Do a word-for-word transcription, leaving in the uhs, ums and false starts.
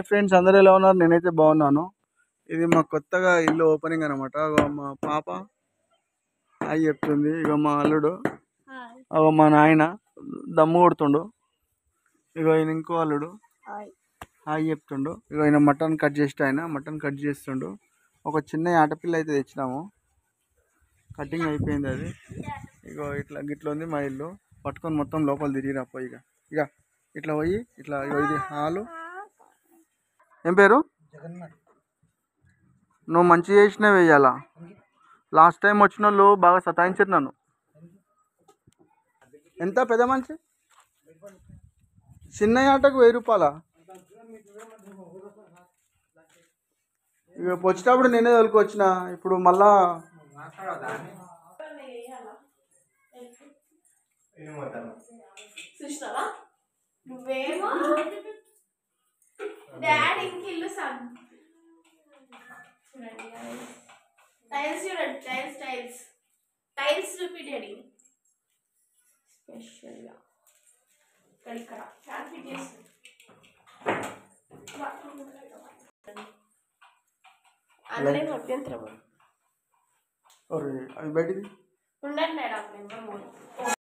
Friends, అందరూ ఎలా ఉన్నారు? నేనైతే బాగున్నాను. ఇది మా కొత్తగా ఇల్లు ఓపెనింగ్ అనమాట. మా పాప హాయ్ చెప్తుంది. ఇక మా అల్లుడు, అగో మా నాయన దమ్ము కొడుతుండు. ఇగో ఈయన ఇంకో అల్లుడు హాయ్ చెప్తుండు. ఇగో ఈయన మటన్ కట్ చేసి ఆయన మటన్ కట్ చేస్తుండు. ఒక చిన్న ఆటపిల్ల అయితే తెచ్చినాము, కటింగ్ అయిపోయింది అది. ఇగో ఇట్లా గిట్ల ఉంది మా ఇల్లు. పట్టుకొని మొత్తం లోపల తిరిగిరా పోయి. ఇక ఇక ఇట్లా పోయి ఇట్లా ఇగో ఇది హాలు. ఏం పేరు? నువ్వు మంచి చేసినా వేయాలా. లాస్ట్ టైం వచ్చిన వాళ్ళు బాగా సతాయించారు నన్ను. ఎంత పెద్ద మనిషి? చిన్న ఆటకు వెయ్యి రూపాయలా? ఇక వచ్చేటప్పుడు నేనే తోలుకొచ్చిన. ఇప్పుడు మళ్ళా నువ్వేమో డాడీ ఇంకిల్లు సన్ చూడండి టైల్స్ చూడండి టైల్స్ టైల్స్ టైల్స్ చూపి డాడీ స్పెషల్గా ఇక్కడ ఇక్కడ ఫ్యాన్ ఫిట్ చేసి అందులో అభ్యంతరం అవి బయటిది ఉండండి మేడం నెంబర్ మూడు